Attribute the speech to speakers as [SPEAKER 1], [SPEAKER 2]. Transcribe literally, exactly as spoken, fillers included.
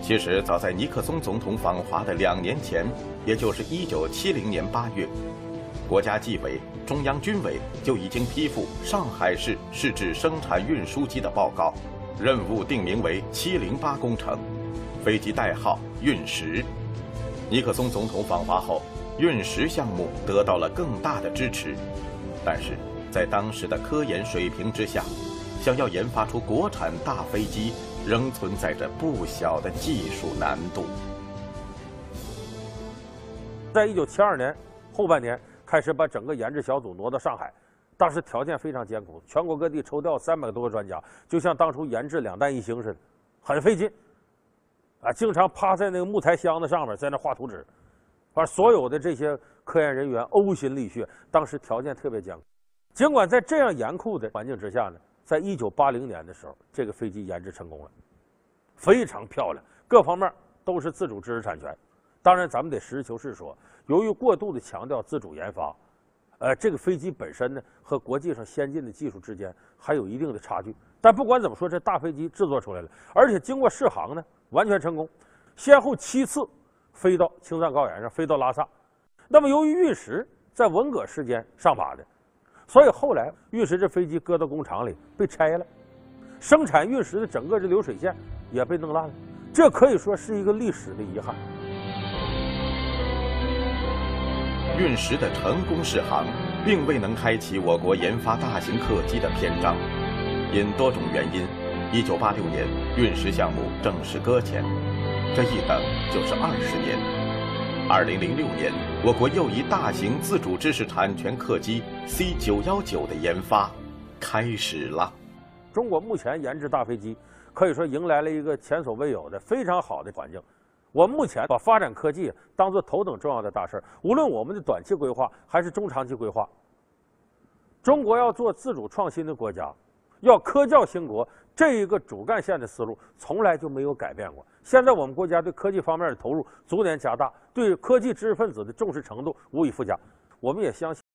[SPEAKER 1] 其实，早在尼克松总统访华的两年前，也就是一九七零年八月，国家纪委、中央军委就已经批复上海市试制生产运输机的报告，任务定名为“七零八工程”，飞机代号“运十”。尼克松总统访华后，运十项目得到了更大的支持，但是在当时的科研水平之下，想要研发出国产大飞机，仍存在着不小的技术难度。
[SPEAKER 2] 在一九七二年后半年，开始把整个研制小组挪到上海，当时条件非常艰苦，全国各地抽调三百多个专家，就像当初研制两弹一星似的，很费劲。啊，经常趴在那个木材箱子上面，在那画图纸，把所有的这些科研人员呕心沥血。当时条件特别艰苦，尽管在这样严酷的环境之下呢，在一九八零年的时候，这个飞机研制成功了，非常漂亮，各方面都是自主知识产权。当然，咱们得实事求是说，由于过度的强调自主研发，呃，这个飞机本身呢和国际上先进的技术之间还有一定的差距。但不管怎么说，这大飞机制作出来了，而且经过试航呢，完全成功，先后七次飞到青藏高原上，飞到拉萨。那么由于运十在文革时间上马的，所以后来运十这飞机搁到工厂里被拆了，生产运十的整个这流水线也被弄烂了，这可以说是一个历史的遗憾。
[SPEAKER 1] 运十的成功试航，并未能开启我国研发大型客机的篇章，因多种原因，一九八六年运十项目正式搁浅，这一等就是二十年。二零零六年，我国又一大型自主知识产权客机 C 九一九的研发开始了。
[SPEAKER 2] 中国目前研制大飞机，可以说迎来了一个前所未有的非常好的环境。我们目前把发展科技当作头等重要的大事，无论我们的短期规划还是中长期规划，中国要做自主创新的国家，要科教兴国，这一个主干线的思路从来就没有改变过。现在我们国家对科技方面的投入逐年加大，对科技知识分子的重视程度无以复加。我们也相信